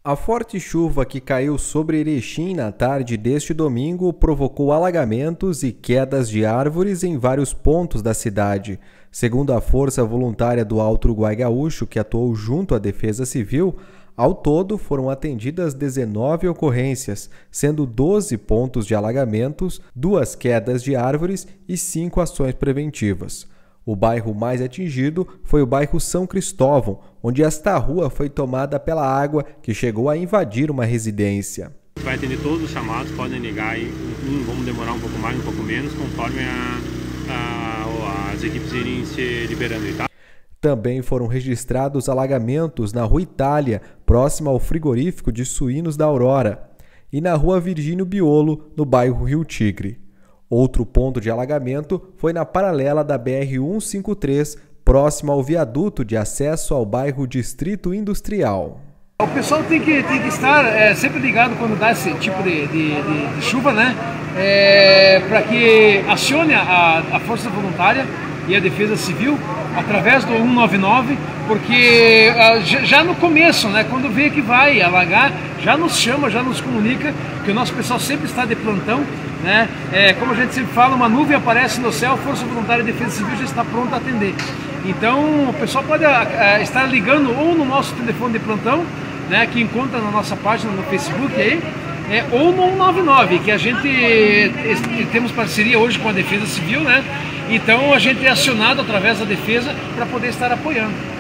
A forte chuva que caiu sobre Erechim na tarde deste domingo provocou alagamentos e quedas de árvores em vários pontos da cidade. Segundo a Força Voluntária do Alto Uruguai Gaúcho, que atuou junto à Defesa Civil, ao todo foram atendidas 19 ocorrências, sendo 12 pontos de alagamentos, 2 quedas de árvores e 5 ações preventivas. O bairro mais atingido foi o bairro São Cristóvão, onde esta rua foi tomada pela água que chegou a invadir uma residência. Vai atender todos os chamados, podem ligar e vamos demorar um pouco mais, um pouco menos, conforme as equipes irem se liberando. Tá? Também foram registrados alagamentos na Rua Itália, próxima ao frigorífico de suínos da Aurora, e na Rua Virgínio Biolo, no bairro Rio Tigre. Outro ponto de alagamento foi na paralela da BR-153, próximo ao viaduto de acesso ao bairro Distrito Industrial. O pessoal tem que estar sempre ligado quando dá esse tipo de chuva, né? Para que acione a Força Voluntária e a Defesa Civil através do 199, porque já no começo, né, quando vê que vai alagar, já nos chama, já nos comunica, que o nosso pessoal sempre está de plantão, né? Como a gente sempre fala, uma nuvem aparece no céu, a Força Voluntária e Defesa Civil já está pronta a atender. Então o pessoal pode estar ligando ou no nosso telefone de plantão, né, que encontra na nossa página no Facebook aí, ou no 199, que a gente temos parceria hoje com a Defesa Civil, né? Então a gente é acionado através da Defesa para poder estar apoiando.